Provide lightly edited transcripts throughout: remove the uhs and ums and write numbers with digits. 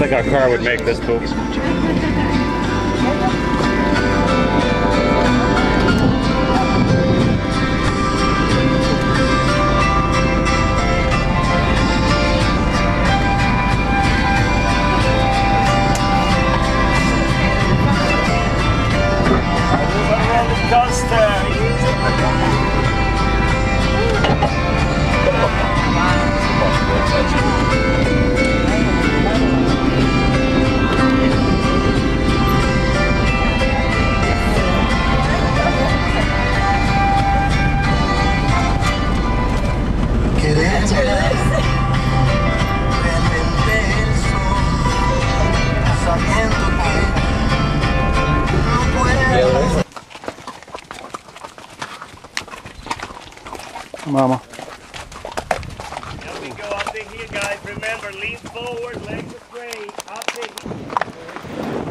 think our car would make this poop. Mama. There we go, up to here, guys. Remember, lean forward, legs are straight. Up to here.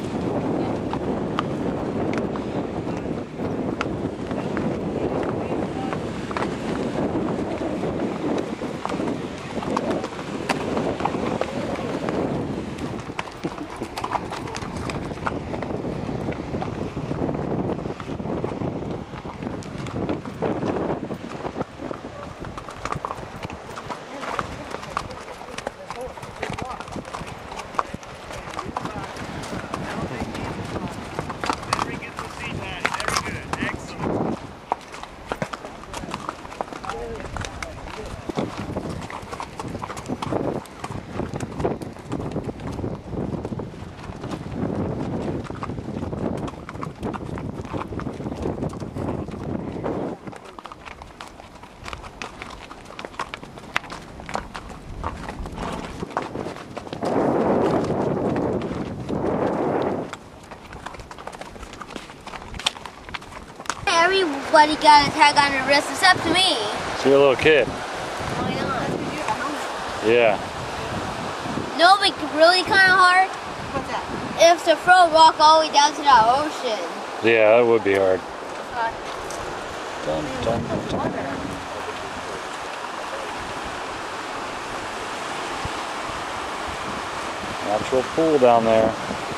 Everybody got a tag on their wrist except me. So you're a little kid. Why not? Yeah. No, but really kind of hard. What's that? If to throw a rock all the way down to the ocean. Yeah, that would be hard. Dun, dun, dun. Natural pool down there.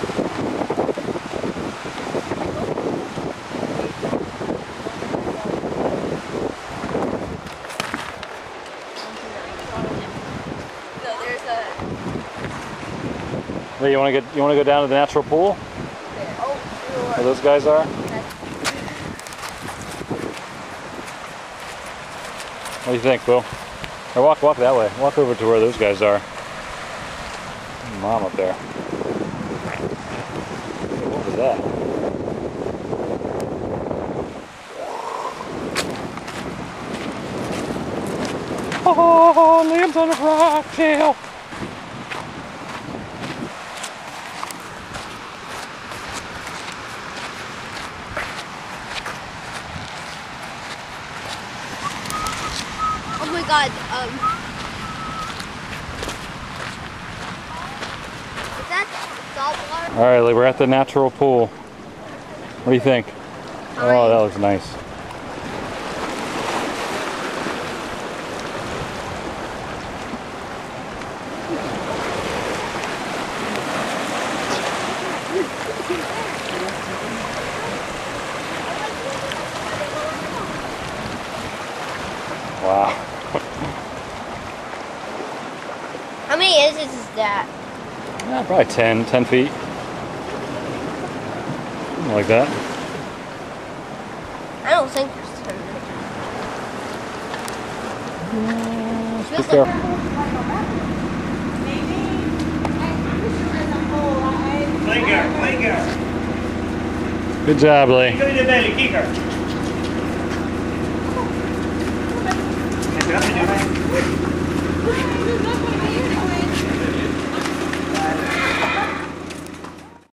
Hey, you want to go down to the natural pool? Where those guys are? What do you think, Bill? Or walk that way. Walk over to where those guys are. Mom up there. What was that? Oh, lambs on a rock tail. Oh my god, is that salt water? All right, we're at the natural pool. What do you think? Oh, that looks nice. Wow. How many inches is that? Yeah, probably 10 feet. Something like that. I don't think there's 10 inches. Be careful. Play Good job, Lee. Go to the belly, kick her. Espérate, yo.